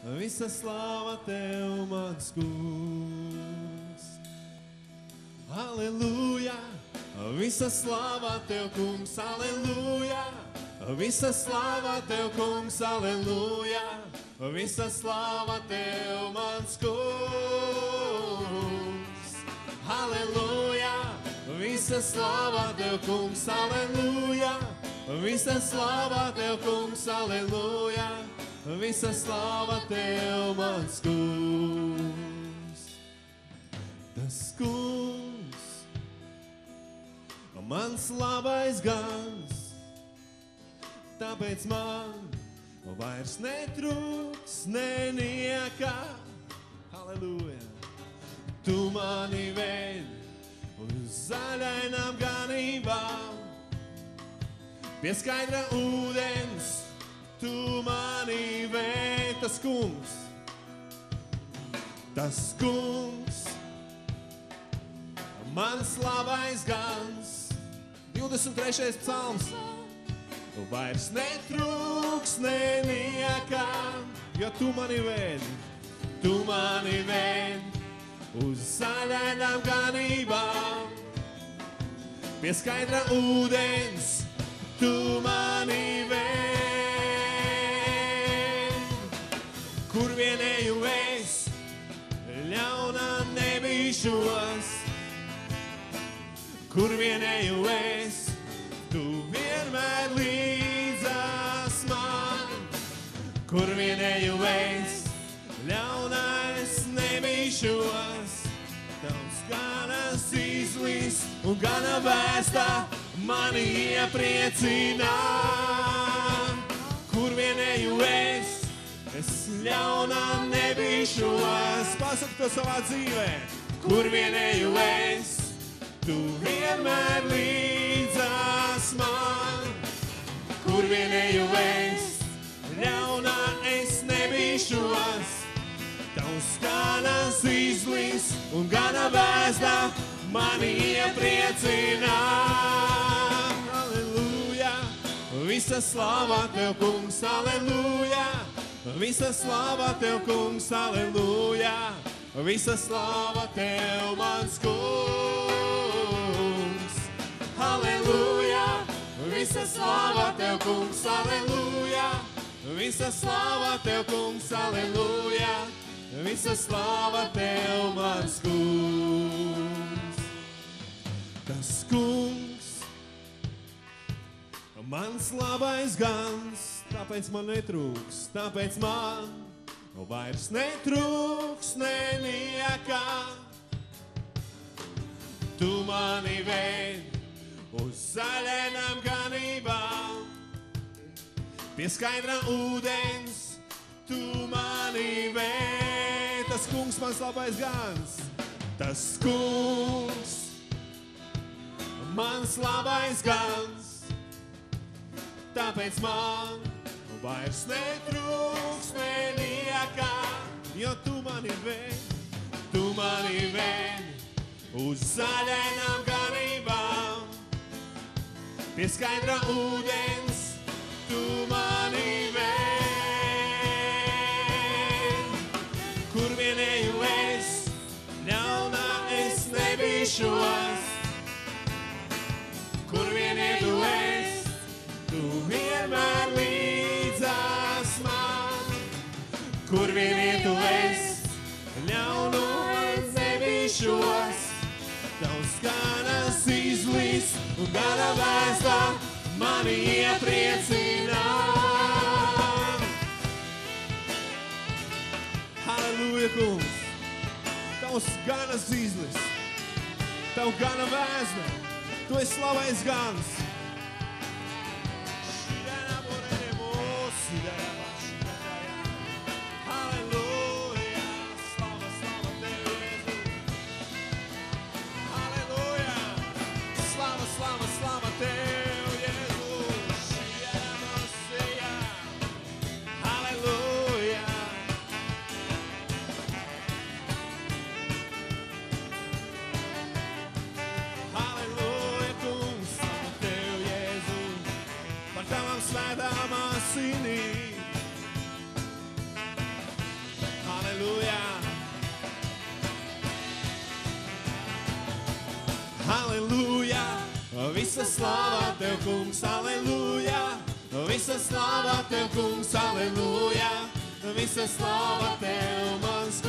visa slāva Tev, mans kungs. Halleluja, visa slāva Tev, kungs, halleluja. Visa slāva Tev, kungs, halleluja. Visa slāva Tev, mans kungs. Halleluja, visa slāva Tev, kungs, halleluja. Visa slāva Tev, kungs, halleluja. Visa slāva Tev, mans kungs. Tas kungs, mans labais gans, tāpēc man vairs netrūks neniekā. Halleluja! Tu mani ved uz zaļainām ganībām, pie skaidra ūdens, tu mani ved. Tas kungs, mans labais gans, 23. psalms. Vairs netrūks neniekā, jo tu mani ved uz zaļainām ganībām, pie skaidra ūdens, tu mani ved. Kur vien eju es, ļaunā nebīšos, kur vien eju es, tu vienmēr līdzās man. Kur vien eju es, ļaunais nebīšos, tavs ganas izlīs un gana vēstā mani iepriecinā. Kur vien eju es ļaunā nebīšos. Pasaka to savā dzīvē. Kur vien eju es, tu vienmēr līdzās man. Kur vien eju es, ļaunā es nebīšos. Tavs ganas izlīs un gana vēstā mani iepriecinā. Halleluja, visa slāva Tev, kungs, halleluja. Visa slāva Tev, kungs, halleluja. Visa slāva Tev, mans kungs. Halleluja, visa slāva Tev, kungs, halleluja. Visa slāva Tev, kungs, halleluja. Visa slāva Tev, mans kungs. Tas kungs, mans labais gans, tāpēc man netrūks, tāpēc man vairs netrūks neniekā. Tu mani ved uz zaļainām ganībām, pie skaidra ūdens, tu mani ved. Tas kungs, mans labais gans, tas kungs, mans labais gans, tāpēc man vairs netrūks neniekā, jo tu mani ved uz zaļainām ganībām, pie skaidra ūdens, tu mani ved. Kur vien eju es, ļaunā es nebīšos. Kur vien eju es, tu vienmēr līdzās man. Kur vien eju es, ļaunu es nebīšos. Tavs ganas izlīs un gana vēstā mani iepriecinā. Halleluja, kungs! Tavs ganas izlīs, tavu gana vēstā, tu esi slavais gans. Halleluja, slava, slava Tev, Jēzus. Halleluja, slava, slava, slava Tev, Jēzus. Halleluja. Halleluja, kungs, slava Tev, Visa slāvā Tev, kungs, aleluja. Visa slāvā Tev, kungs, aleluja. Visa slāvā Tev, mans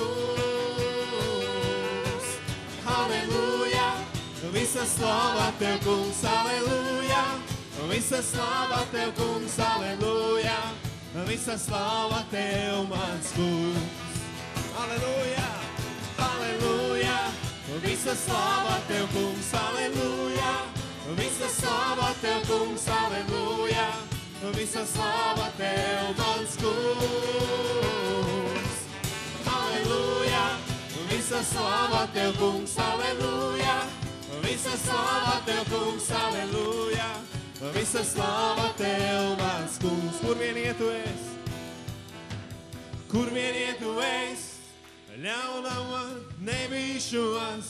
kungs, aleluja. Visa slāvā Tev, kungs, aleluja. Visa slāvā Tev, kungs, aleluja. Visa slāvā Tev, mans kungs, aleluja, aleluja. Visa slāvā Tev, kungs, aleluja. Visa slāvā Tev, kungs, aleluja. Visa slāvā Tev, mans kungs, aleluja. Visa slāvā Tev, kungs, aleluja. Visa slāvā Tev, kungs, aleluja. Visa slāvā Tev, mans kungs. Kur vien ietu es? Kur vien ietu es? Ļaunam man nebīšos.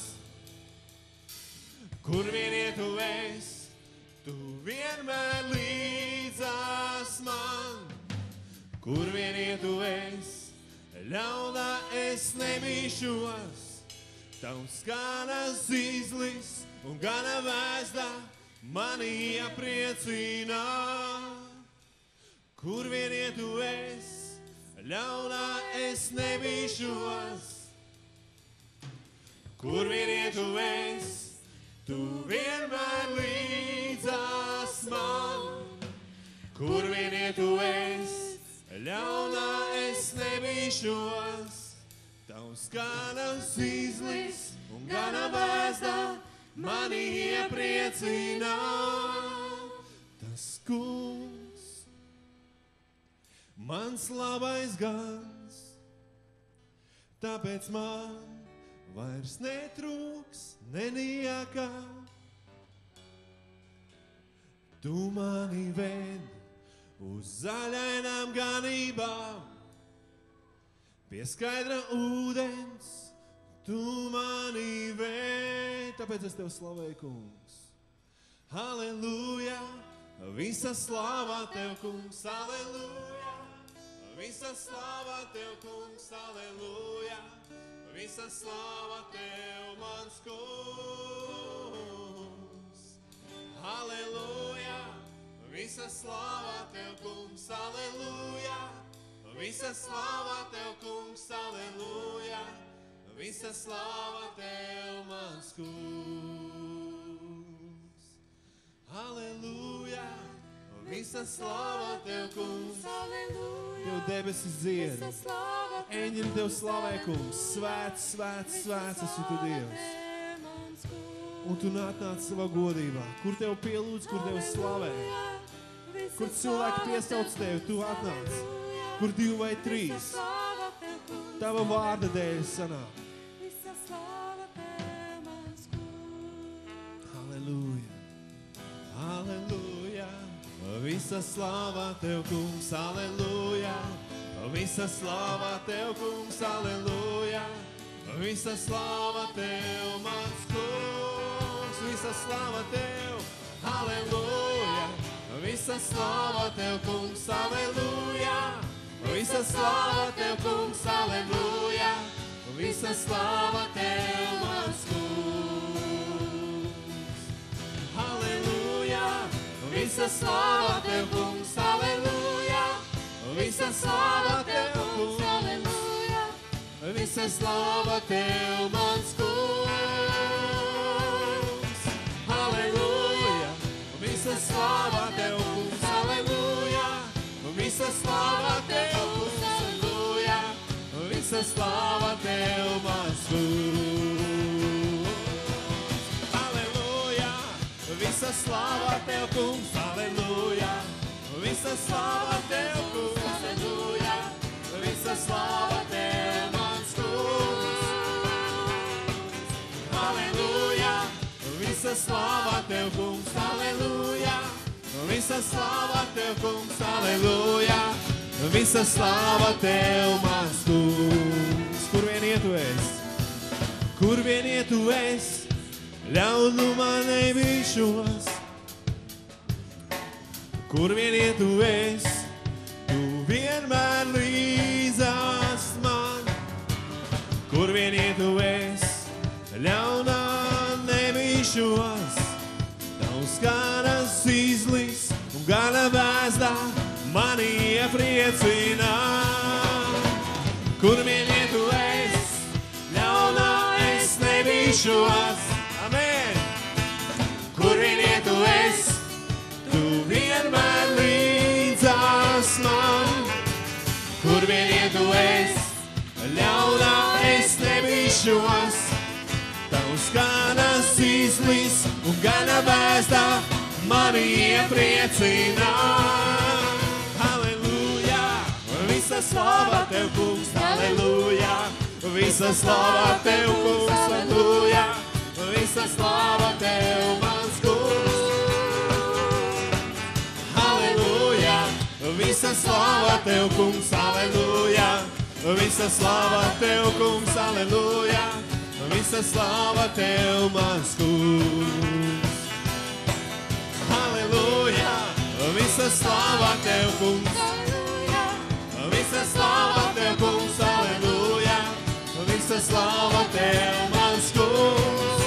Kur vien ietu es? Tu vienmēr līdzās man. Kur vien ietu es? Ļaunā es nebīšos. Tavs gana zīzlis un gana vēzda mani iepriecina. Kur vien ietu es? Ļaunā es nebīšos. Kur vien ietu es? Tu vienmēr līdzās man. Kur vien ietu es? Ļaunā es nebīšos. Tavs gana zīzlis un gana vēzda mani iepriecina. Tas kungs, mans labais gans, tāpēc man vairs netrūks neniekā. Tu mani ved uz zaļainām ganībām, pie skaidra ūdens, tu mani ved. Tāpēc es Tev slavēju, kungs. Halleluja, visa slāvā Tev, kungs, halleluja. Visa slāvā Tev, kungs, halleluja. Visa slāvā Tev, mans kungs, halleluja. Visa slāvā Tev, kungs, halleluja. Visa slāvā Tev, kungs, halleluja. Visa slāvā Tev, mans kungs, halleluja. Visa slāvā Tev, kungs, halleluja. Tev debesis dzied, eņģeļi Tev slavē, kungs. Svēts, svēts, svēts esi Tu, Dievs. Un Tu nāc savā godībā, kur Tev pielūdz, kur Tev slavē. Kur cilvēki piesauc Tevi, Tu atnāc. Kur 2 vai 3 Tava vārda dēļ sanāk. Halleluja, halleluja. Visa slāvā Tev, kungs, halleluja. Visa slāvā Tev, kungs, halleluja. Visa slāvā Tev, mans kungs. Visa slāvā Tev, halleluja. Visa slāvā Tev, kungs, halleluja. Visa slāvā Tev, kungs, halleluja. Visa slāvā Tev, mans kungs, halleluja. Visa slāvā Tev, kungs, halleluja. Visa slāvā Tev, kungs, halleluja. Visa slāvā Tev, mans kungs, halleluja. Visa slāvā Tev, kungs, halleluja. Visa slāvā Tev, kungs, halleluja. Visa slāvā Tev, mans kungs, halleluja. Visa slāvā Tev, kungs, halleluja. Visa slāvā Tev, kungs, halleluja. Visa slāvā Tev, mans kungs, halleluja. Visa slāvā Tev, kungs, halleluja. Visa slāvā Tev, kungs, halleluja. Visa slāvā Tev, mans kungs. Kur vien ietu es? Kur vien ietu es? Ļaunumā nebīšos. Kur vien ietu es? Tu vienmēr līdzās man. Kur vien ietu es? Ļaunā nebīšos. Tavs kā iepriecina. Kur vien ietu es, ļaunā es nebīšos. Amen! Kur vien ietu es, tu vienmēr līdzās man. Kur vien ietu es, ļaunā es nebīšos. Tavs ganas izlis un gana vēstā mani iepriecina. Halleluja! Visa slava tev, kungs, halleluja! Visa slava tev, kungs, halleluja! Visa slava tev, mans kungs! Halleluja! Visa slava tev, kungs, halleluja! Visa slava tev, kungs, halleluja! Visa slava tev, mans kungs! Halleluja! Visa slava tev, kungs! Visa slava tev, kungs, halleluja! Visa slava tev, mans kungs!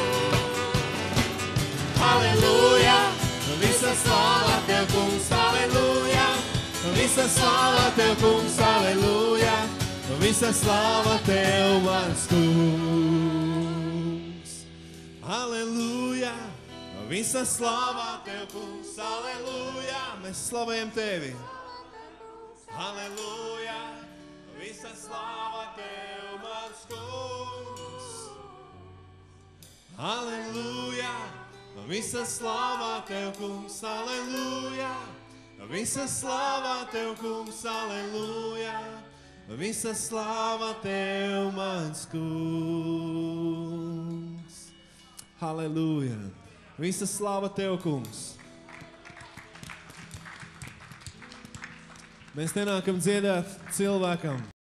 Halleluja! Visa slava tev, kungs, halleluja! Visa slava tev, kungs, halleluja! Visa slava tev, mans kungs! Halleluja! Visa slava tev, kungs, halleluja! Mēs slavējam tevi! Halleluja! Visa slava tev, mans kungs! Halleluja! Visa slava tev, kungs, halleluja! Visa slava tev, kungs, halleluja! Visa slava tev, mans kungs! Halleluja! Visa slava tev, kungs! Mēs nenākam dziedāt cilvēkam.